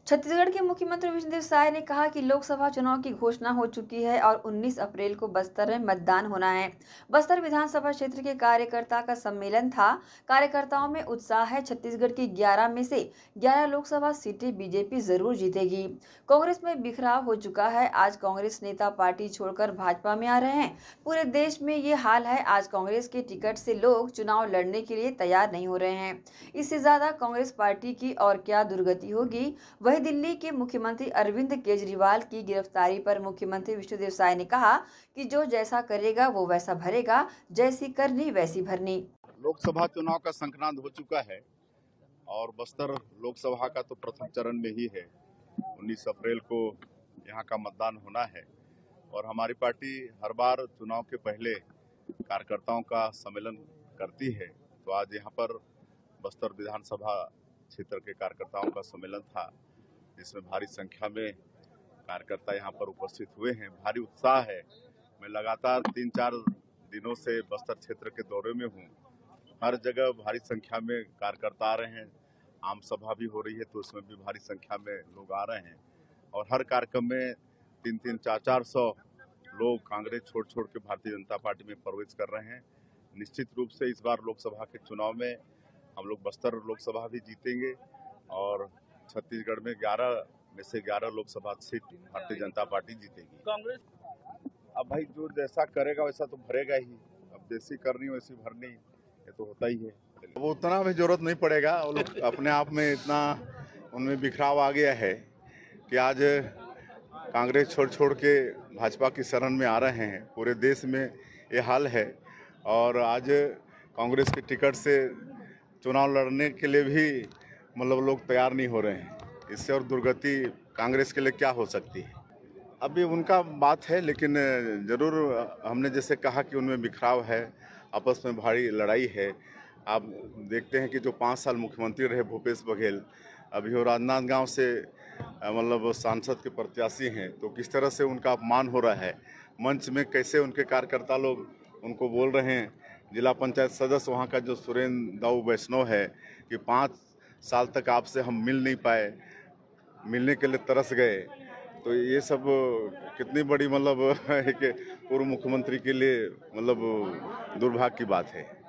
छत्तीसगढ़ के मुख्यमंत्री विष्णुदेव साय ने कहा कि लोकसभा चुनाव की घोषणा हो चुकी है और 19 अप्रैल को बस्तर में मतदान होना है। बस्तर विधानसभा क्षेत्र के कार्यकर्ता का सम्मेलन था। कार्यकर्ताओं में उत्साह है। छत्तीसगढ़ की 11 में से 11 लोकसभा सीटें बीजेपी जरूर जीतेगी। कांग्रेस में बिखराव हो चुका है। आज कांग्रेस नेता पार्टी छोड़कर भाजपा में आ रहे हैं। पूरे देश में ये हाल है। आज कांग्रेस के टिकट से लोग चुनाव लड़ने के लिए तैयार नहीं हो रहे हैं। इससे ज्यादा कांग्रेस पार्टी की और क्या दुर्गति होगी। वहीं दिल्ली के मुख्यमंत्री अरविंद केजरीवाल की गिरफ्तारी पर मुख्यमंत्री विष्णुदेव साय ने कहा कि जो जैसा करेगा वो वैसा भरेगा, जैसी करनी वैसी भरनी। लोकसभा चुनाव का संक्रांत हो चुका है और बस्तर लोकसभा का तो प्रथम चरण में ही है। 19 अप्रैल को यहाँ का मतदान होना है और हमारी पार्टी हर बार चुनाव के पहले कार्यकर्ताओं का सम्मेलन करती है। तो आज यहाँ पर बस्तर विधानसभा क्षेत्र के कार्यकर्ताओं का सम्मेलन था, जिसमें भारी संख्या में कार्यकर्ता यहाँ पर उपस्थित हुए हैं। भारी उत्साह है। मैं लगातार 3-4 दिनों से बस्तर क्षेत्र के दौरे में हूँ। हर जगह भारी संख्या में कार्यकर्ता आ रहे हैं। आम सभा भी हो रही है तो उसमें भी भारी संख्या में लोग आ रहे हैं और हर कार्यक्रम में 300, 400 लोग कांग्रेस छोड़ के भारतीय जनता पार्टी में प्रवेश कर रहे हैं। निश्चित रूप से इस बार लोकसभा के चुनाव में हम लोग बस्तर लोकसभा भी जीतेंगे और छत्तीसगढ़ में 11 में से 11 लोकसभा सीट भारतीय जनता पार्टी जीतेगी। कांग्रेस अब भाई जो जैसा करेगा वैसा तो भरेगा ही। अब जैसी करनी वैसी भरनी, ये तो होता ही है। वो उतना भी जरूरत नहीं पड़ेगा। वो लोग अपने आप में इतना उनमें बिखराव आ गया है कि आज कांग्रेस छोड़ के भाजपा की शरण में आ रहे हैं। पूरे देश में ये हाल है और आज कांग्रेस के टिकट से चुनाव लड़ने के लिए भी लोग तैयार नहीं हो रहे हैं। इससे और दुर्गति कांग्रेस के लिए क्या हो सकती है, अभी उनका बात है। लेकिन ज़रूर हमने जैसे कहा कि उनमें बिखराव है, आपस में भारी लड़ाई है। आप देखते हैं कि जो 5 साल मुख्यमंत्री रहे भूपेश बघेल, अभी वो राजनांदगांव से सांसद के प्रत्याशी हैं, तो किस तरह से उनका अपमान हो रहा है। मंच में कैसे उनके कार्यकर्ता लोग उनको बोल रहे हैं। जिला पंचायत सदस्य वहाँ का जो सुरेंद्र दाऊ वैष्णव है कि 5 साल तक आपसे हम मिल नहीं पाए, मिलने के लिए तरस गए। तो ये सब कितनी बड़ी एक पूर्व मुख्यमंत्री के लिए दुर्भाग्य की बात है।